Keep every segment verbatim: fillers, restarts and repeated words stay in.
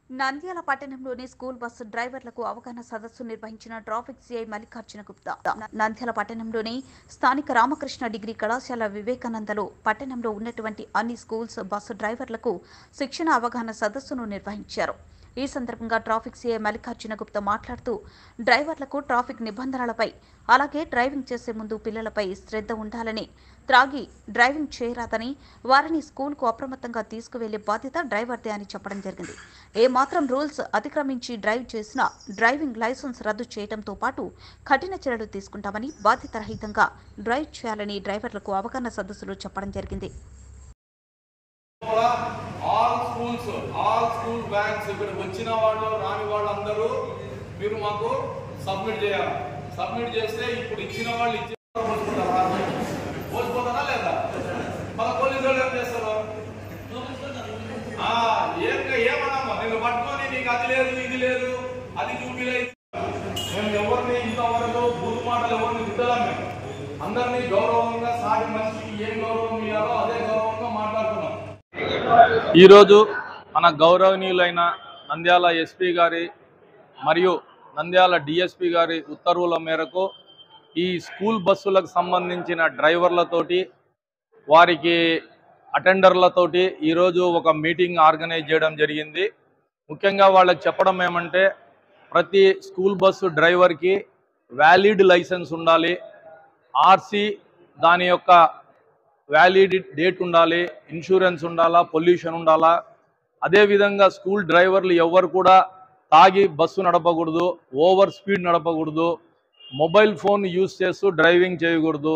నంద్యాల పట్టణంలోని school bus డ్రైవర్లకు అవగాహన సదస్సు నిర్వహించిన ట్రాఫిక్ సిఐ మల్లికార్జున గుప్తా. నంద్యాల పట్టణంలోని స్థానిక రామకృష్ణ డిగ్రీ కళాశాల వివేకానందలో పట్టణంలో ఉన్నటువంటి అన్ని స్కూల్స్ బస్సు డ్రైవర్లకు శిక్షణ అవగాహన సదస్సును నిర్వహించారు. ఈ సందర్భంగా ట్రాఫిక్ సిఐ మల్లికార్జున గుప్తా మాట్లాడుతూ డ్రైవర్లకు ట్రాఫిక్ నిబంధనలపై అలాగే డ్రైవింగ్ చేసే ముందు పిల్లలపై శ్రద్ధ ఉండాలని, త్రాగి డ్రైవింగ్ చేయరాదని, వారిని స్కూల్కు అప్రమత్తంగా తీసుకువెళ్లే బాధ్యత డ్రైవర్దే అని చెప్పడం జరిగింది. ఏ మాత్రం రూల్స్ అతిక్రమించి డ్రైవ్ చేసినా డ్రైవింగ్ లైసెన్స్ రద్దు చేయడంతో పాటు కఠిన చర్యలు తీసుకుంటామని, బాధ్యతారహితంగా డ్రైవ్ చేయాలని డ్రైవర్లకు అవగాహన సదస్సులో చెప్పడం జరిగింది. All schools all school bags ఇక్కడ వచ్చిన వాళ్ళు రాని వాళ్ళందరూ మీరు మాకు సబ్మిట్ చేయాలి. సబ్మిట్ చేస్తే ఇప్పుడు ఇచ్చిన వాళ్ళు ఇచ్చిన పోసిపోతారా లేదా? మన పోలీసు వాళ్ళు ఏం చేస్తారు? ఏం ఏమన్నామా నేను పట్టుకొని నీకు అది లేదు ఇది లేదు అది చూపిలేదు. మేము ఎవరిని ఇంతవరకు బూతు మాటలు ఎవరిని తిట్టలేం. మేము అందరినీ గౌరవంగా సాటి మనిషికి ఏం గౌరవం ఇవ్వాలో అదే గౌరవంగా మాట్లాడుతున్నాం. ఈరోజు మన గౌరవనీయులైన నంద్యాల ఎస్పీ గారి మరియు నంద్యాల డిఎస్పీ గారి ఉత్తర్వుల మేరకు ఈ స్కూల్ బస్సులకు సంబంధించిన డ్రైవర్లతోటి వారికి అటెండర్లతోటి ఈరోజు ఒక మీటింగ్ ఆర్గనైజ్ చేయడం జరిగింది. ముఖ్యంగా వాళ్ళకి చెప్పడం ఏమంటే ప్రతి స్కూల్ బస్సు డ్రైవర్కి వ్యాలిడ్ లైసెన్స్ ఉండాలి, ఆర్సీ దాని యొక్క వ్యాలిడ్ డేట్ ఉండాలి, ఇన్సూరెన్స్ ఉండాలా, పొల్యూషన్ ఉండాలా. అదేవిధంగా స్కూల్ డ్రైవర్లు ఎవరు కూడా తాగి బస్సు నడపకూడదు, ఓవర్ స్పీడ్ నడపకూడదు, మొబైల్ ఫోన్ యూజ్ చేస్తూ డ్రైవింగ్ చేయకూడదు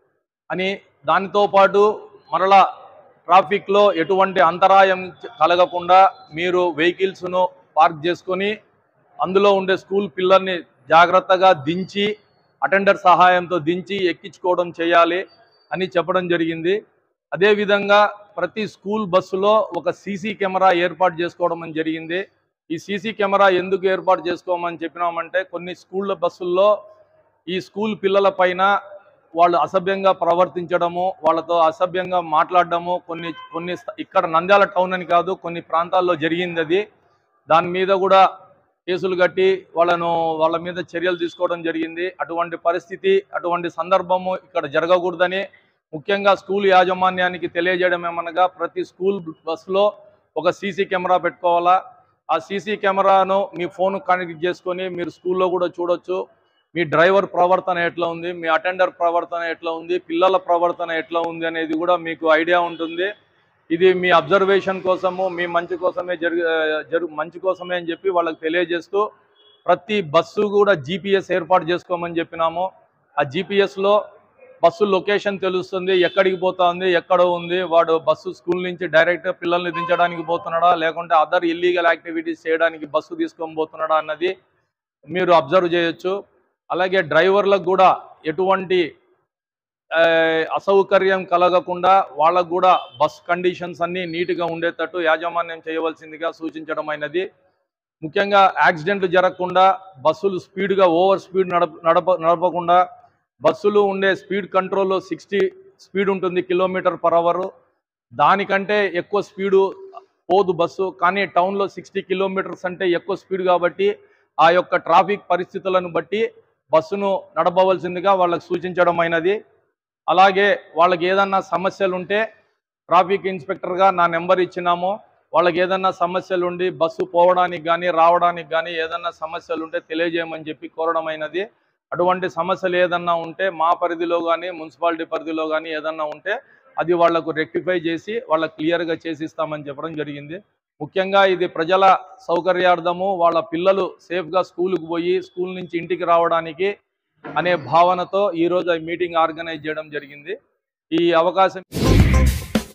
అని, దానితో పాటు మరలా ట్రాఫిక్లో ఎటువంటి అంతరాయం కలగకుండా మీరు వెహికల్స్ను పార్క్ చేసుకొని అందులో ఉండే స్కూల్ పిల్లల్ని జాగ్రత్తగా దించి అటెండర్ సహాయంతో దించి ఎక్కించుకోవడం చేయాలి అని చెప్పడం జరిగింది. అదేవిధంగా ప్రతి స్కూల్ బస్సులో ఒక సీసీ కెమెరా ఏర్పాటు చేసుకోవడం అని జరిగింది. ఈ సీసీ కెమెరా ఎందుకు ఏర్పాటు చేసుకోమని చెప్పినామంటే కొన్ని స్కూళ్ళ బస్సుల్లో ఈ స్కూల్ పిల్లల పైన వాళ్ళు అసభ్యంగా ప్రవర్తించడము, వాళ్ళతో అసభ్యంగా మాట్లాడడము కొన్ని కొన్ని ఇక్కడ నంద్యాల టౌన్ అని కాదు కొన్ని ప్రాంతాల్లో జరిగింది. అది దాని మీద కూడా కేసులు కట్టి వాళ్ళను వాళ్ళ మీద చర్యలు తీసుకోవడం జరిగింది. అటువంటి పరిస్థితి అటువంటి సందర్భము ఇక్కడ జరగకూడదని ముఖ్యంగా స్కూల్ యాజమాన్యానికి తెలియజేయడం ఏమనగా ప్రతి స్కూల్ బస్సులో ఒక సీసీ కెమెరా పెట్టుకోవాలా. ఆ సీసీ కెమెరాను మీ ఫోన్ కనెక్ట్ చేసుకొని మీరు స్కూల్లో కూడా చూడొచ్చు. మీ డ్రైవర్ ప్రవర్తన ఎట్లా ఉంది, మీ అటెండర్ ప్రవర్తన ఎట్లా ఉంది, పిల్లల ప్రవర్తన ఎట్లా ఉంది అనేది కూడా మీకు ఐడియా ఉంటుంది. ఇది మీ అబ్జర్వేషన్ కోసము మీ మంచి కోసమే జరుగు జరుగు మంచి కోసమే అని చెప్పి వాళ్ళకి తెలియజేస్తూ ప్రతి బస్సు కూడా జీపీఎస్ ఏర్పాటు చేసుకోమని చెప్పినాము. ఆ జీపీఎస్లో బస్సు లొకేషన్ తెలుస్తుంది, ఎక్కడికి పోతా ఉంది, ఎక్కడ ఉంది, వాడు బస్సు స్కూల్ నుంచి డైరెక్ట్గా పిల్లల్ని దించడానికి పోతున్నాడా లేకుంటే అదర్ ఇల్లీగల్ యాక్టివిటీస్ చేయడానికి బస్సు తీసుకొని పోతున్నాడా అన్నది మీరు అబ్జర్వ్ చేయొచ్చు. అలాగే డ్రైవర్లకు కూడా ఎటువంటి అసౌకర్యం కలగకుండా వాళ్ళకు కూడా బస్ కండిషన్స్ అన్నీ నీట్గా ఉండేటట్టు యాజమాన్యం చేయవలసిందిగా సూచించడం అయినది. ముఖ్యంగా యాక్సిడెంట్లు జరగకుండా బస్సులు స్పీడ్గా ఓవర్ స్పీడ్ నడప నడప నడపకుండా బస్సులు ఉండే స్పీడ్ కంట్రోల్లో సిక్స్టీ స్పీడ్ ఉంటుంది కిలోమీటర్ పర్ అవరు, దానికంటే ఎక్కువ స్పీడు పోదు బస్సు. కానీ టౌన్లో సిక్స్టీ కిలోమీటర్స్ అంటే ఎక్కువ స్పీడ్ కాబట్టి ఆ యొక్క ట్రాఫిక్ పరిస్థితులను బట్టి బస్సును నడపవలసిందిగా వాళ్ళకు సూచించడం అయినది. అలాగే వాళ్ళకి ఏదన్నా సమస్యలు ఉంటే ట్రాఫిక్ ఇన్స్పెక్టర్గా నా నెంబర్ ఇచ్చినాము. వాళ్ళకి ఏదన్నా సమస్యలు ఉండి బస్సు పోవడానికి కానీ రావడానికి కానీ ఏదన్నా సమస్యలు ఉంటే తెలియజేయమని చెప్పి కోరడం అయినది. అటువంటి సమస్యలు ఏదన్నా ఉంటే మా పరిధిలో కానీ మున్సిపాలిటీ పరిధిలో కానీ ఏదన్నా ఉంటే అది వాళ్లకు రెక్టిఫై చేసి వాళ్ళకు క్లియర్గా చేసిస్తామని చెప్పడం జరిగింది. ముఖ్యంగా ఇది ప్రజల సౌకర్యార్థము, వాళ్ళ పిల్లలు సేఫ్గా స్కూల్కి పోయి స్కూల్ నుంచి ఇంటికి రావడానికి అనే భావనతో ఈరోజు ఈ మీటింగ్ ఆర్గనైజ్ చేయడం జరిగింది. ఈ అవకాశం